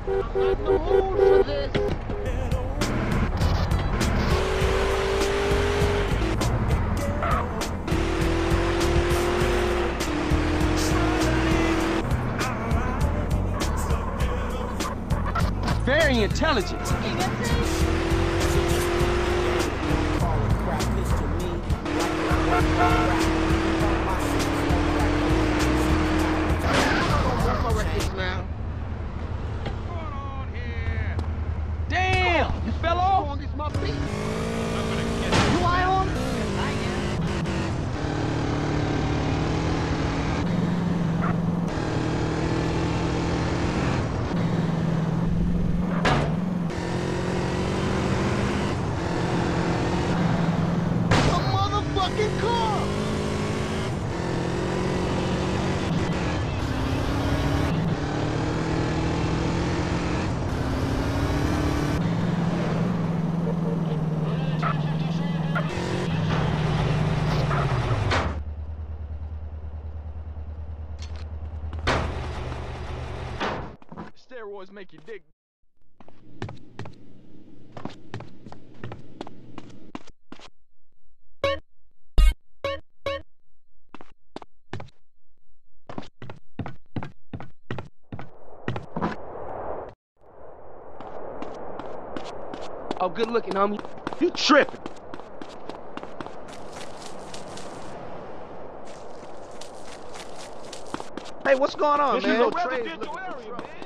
I'm not in the mood for this. Very intelligent. Damn! You fell off? This my beat. You lie on? I am. A motherfucking car! Steroids make you dick. Oh, good looking, homie. You tripping. Hey, what's going on, This man? is a Trey's residential looking for area, trouble. man.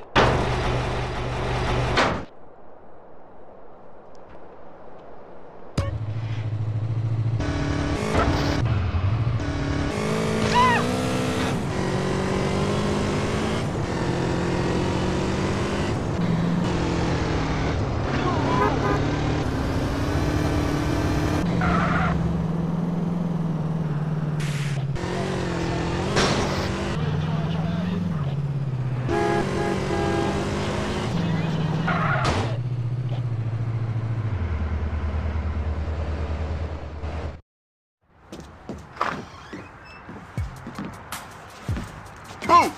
Who?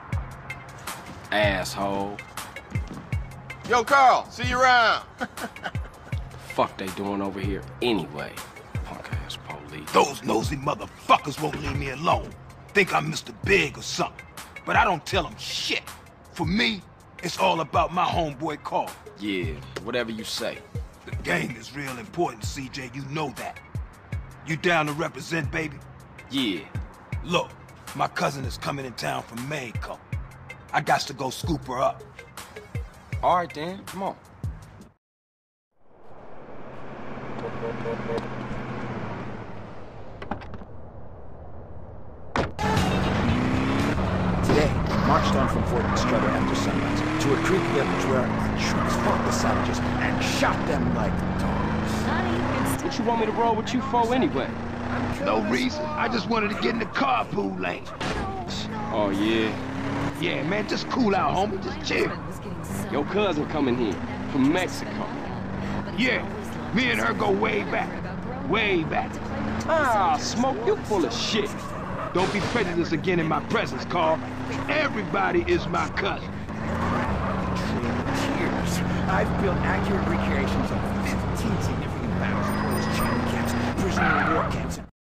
Asshole. Yo, Carl, see you around. Fuck they doing over here anyway? Punk ass police. Those nosy motherfuckers won't leave me alone. Think I'm Mr. Big or something. But I don't tell them shit. For me, it's all about my homeboy Carl. Yeah, whatever you say. The game is real important, CJ. You know that. You down to represent, baby? Yeah. Look, my cousin is coming in town from Mexico. I got to go scoop her up. All right, then. Come on. Today, we marched on from Fort Estrella after sunrise to a Creek village where our troops fought the savages and shot them like dogs. What you want me to roll with you for anyway? No reason. I just wanted to get in the carpool lane. Oh, yeah? Yeah, man, just cool out, homie. Just chill. Your cousin coming here from Mexico. Yeah, me and her go way back. Way back. Ah, Smoke, you full of shit. Don't be prejudiced again in my presence, Carl. Everybody is my cousin. Years, I've built accurate recreations of 15 significant battles, as training camps, prisoner of war camps, and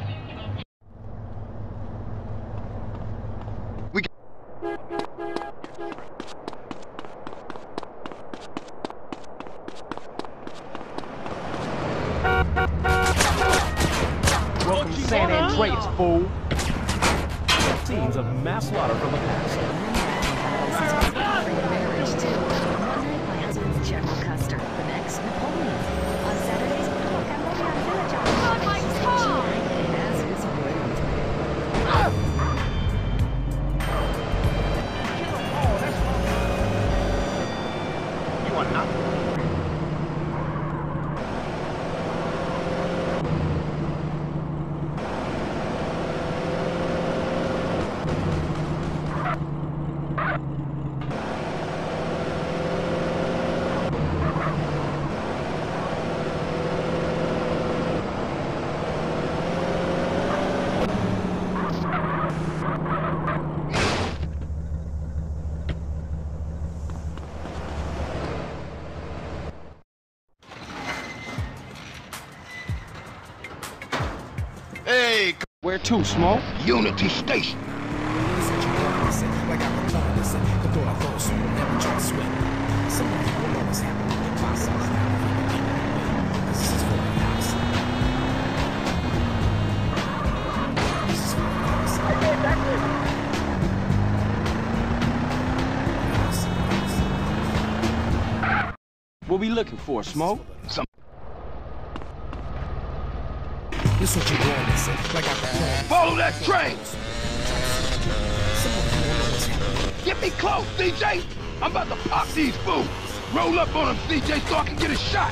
Welcome to San Andreas, fool. Scenes of mass slaughter from the past. Marriage too. One night plans with General Custer. The next, Napoleon. On Saturdays, Cambodian village on my car! As his way. You want nothing? to, Smoke? Unity Station. What we looking for, Smoke? This what you want, listen. Like I can Follow that train! Get me close, CJ! I'm about to pop these fools! Roll up on them, CJ, so I can get a shot!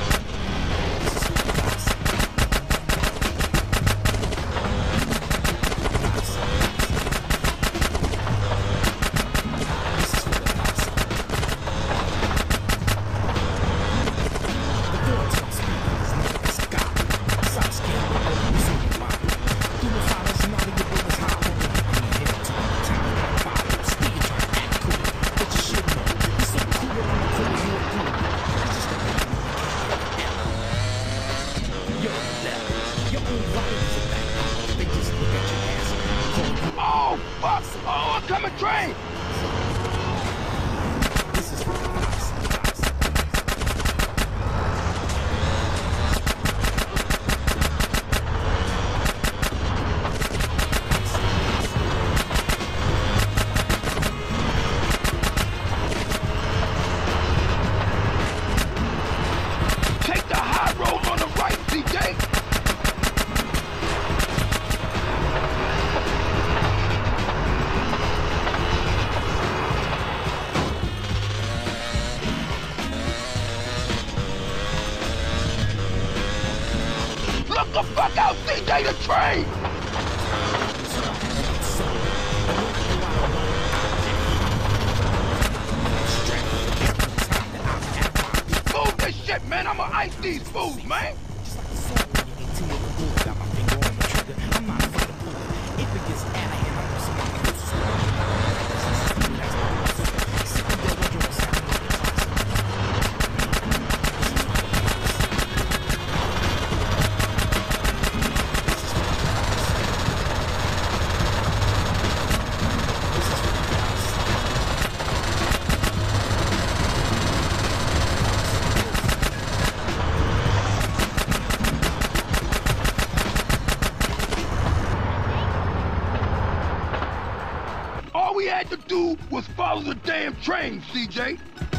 Oh, fuck! Oh, a coming train! Take the high road on the right, CJ! Look the fuck out, CJ, the train! Move this shit, man! I'ma ice these fools, man! All we had to do was follow the damn train, CJ.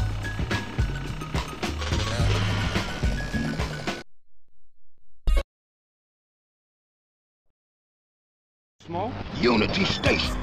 Smoke? Unity Station.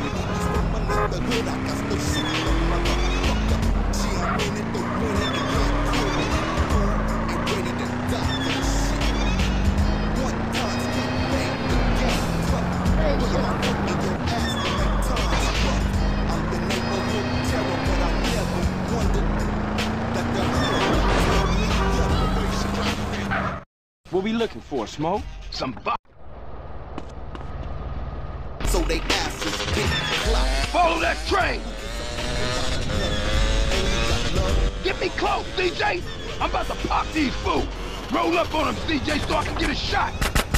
What we looking for, Smoke? Some So they ask us, Follow that train! Get me close, CJ! I'm about to pop these fools! Roll up on them, CJ, so I can get a shot!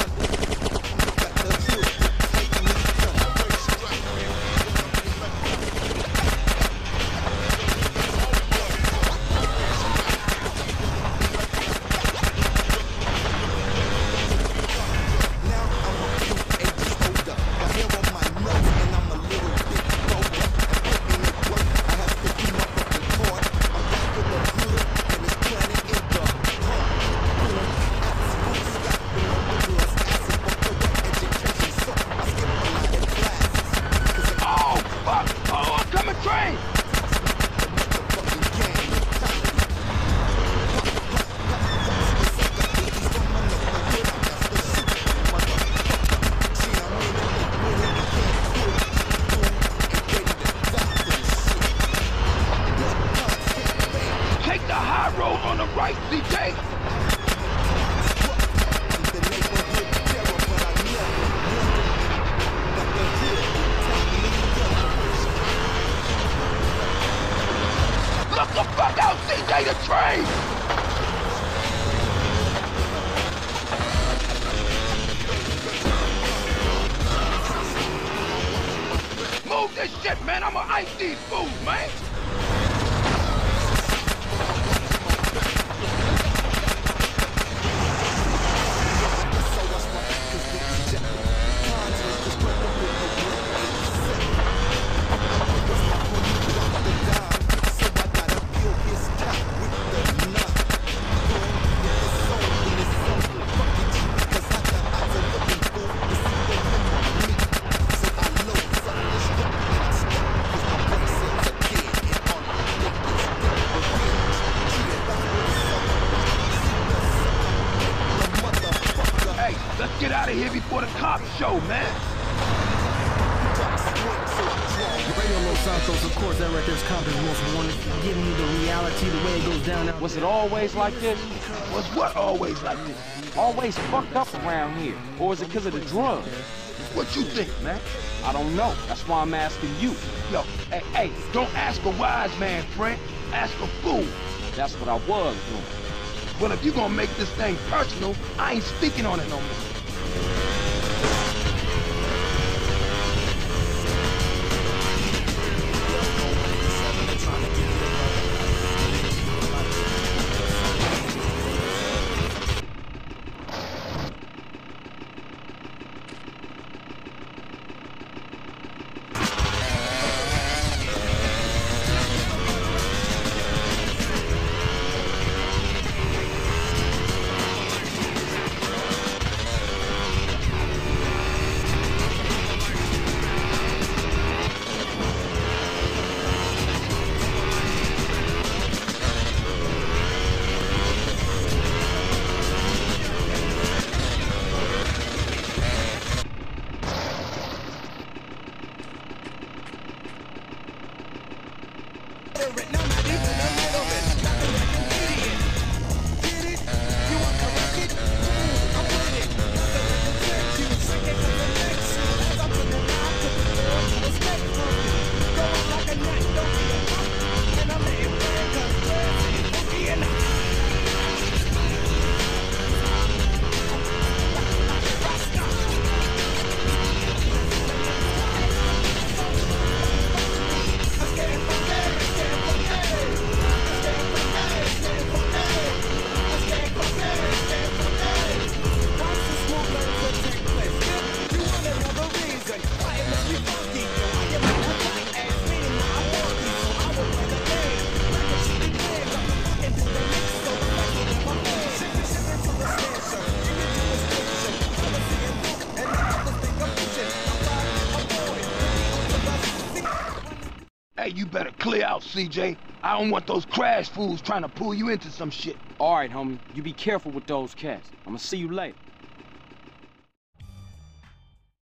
right, CJ! Look the fuck out, CJ, the train! move this shit, man. I'ma ice these fools, man. Let's get out of here before the cops show, man. Radio Los Santos, of course, that right there's Compton's most wanted. Giving you the reality, the way it goes down now. Was it always like this? Was what always like this? Always fucked up around here? Or is it because of the drugs? What you think, man? I don't know. That's why I'm asking you. Yo, hey, don't ask a wise man, friend. Ask a fool. That's what I was doing. Well, if you're gonna make this thing personal, I ain't speaking on it no more. Hey, you better clear out, CJ. I don't want those crash fools trying to pull you into some shit. All right, homie. You be careful with those cats. I'ma see you later.